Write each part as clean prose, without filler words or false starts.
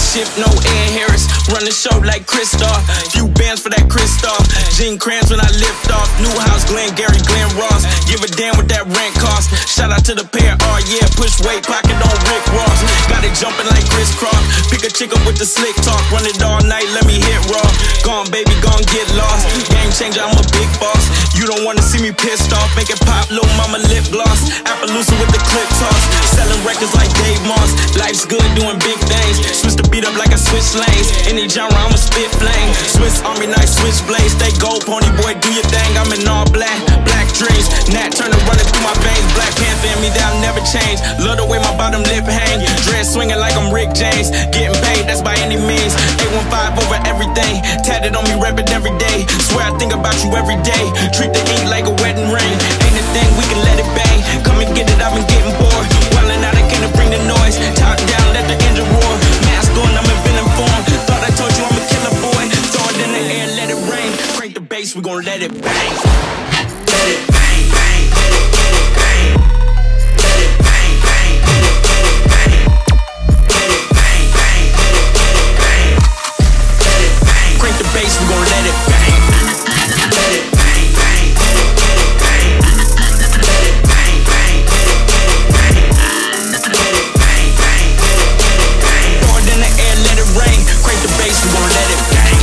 shift, no Ed Harris. Run the show like Kristoff. Few bands for that Kristoff. Gene Kranz when I lift off. New house, Glenn Gary, Glenn Ross. Give a damn what that rent cost. Shout out to the pair, oh yeah. Push weight, pocket on Rick Ross. Got it jumping like Chris Cross. Pick a chick up with the slick talk. Run it all night, let me hit raw. Gone baby, gone get lost. Game changer, I'm a big boss. You don't wanna see me pissed off. Make it pop, little mama lip gloss. Appaloosa with the clip toss. Selling records like Dave Moss. Life's good, doing big things. Switch the beat up like I switch lanes. Any genre, I'ma spit flame. Swiss Army knife, switch blades. Stay gold, pony boy, do your thing. I'm in all black, black dreams. Nat Turner running through my veins. Black Panther in me, that'll never change. Love the way my bottom lip hang. Dread swinging like I'm Rick James. Getting paid, that's by any means. 815 over everything. Tatted on me, rep it every day. Swear I think about you every day. Treat the ink like a wedding ring. Ain't a thing, we can let it bang. Come and get it, I've been getting bored. Wildin' out, I can't bring the noise. Top down, let the engine roar. Mask on, I'm in villain form. Thought I told you I'm a killer boy. Throw it in the air, let it rain. Crank the bass, we gon' let it bang. Let it bang, bang, let it bang. Let it bang, bang, let it bang. Let it bang, bang, let it bang. Let it bang. Crank the bass, we gon' let it bang. Let it bang, bang, let it bang. Let it bang, bang, let it bang. Let it bang, bang, let it bang. Throw it in the air, let it rain. Crank the bass, we gon' let it bang.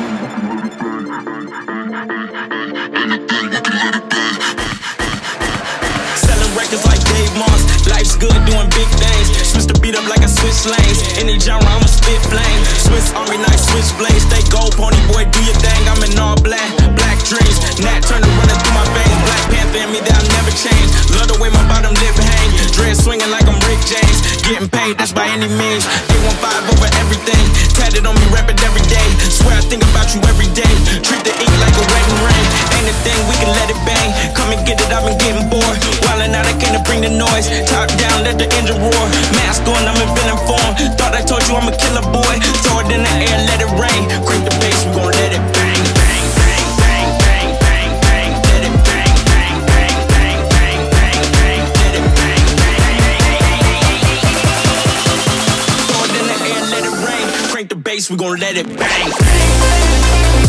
Selling records like Dave Moss. Life's good, doing big things. Switch the beat up like I switch lanes. Any genre, I'ma spit flame. Swiss Army knife, switch blades. Stay gold, pony boy, do your thing. I'm in all black, black dreams. Nat Turner running through my veins. Black Panther in me, that'll never change. Love the way my bottom lip hang. Dread swinging like I'm Rick James. Getting paid, that's by any means. 815 over everything. Tatted on me, rep it every day. Swear I think about you every day. Treat the ink like a wedding ring. Ain't a thing, we can let it bang. Come and get it, I've been getting bored. Wildin' out, I can't bring the noise. Top down, let the engine roar. Mask on, I'm in villain form. Thought I told you I'm a killer boy. Throw it in the air, let it rain. Crank the bass, we gon' let it bang, bang, bang, bang, bang, bang, bang. Let it bang, bang, bang, bang, bang, bang, bang. Let it bang, bang, bang. Throw it in the air, let it rain. Crank the bass, we gon' let it bang, bang.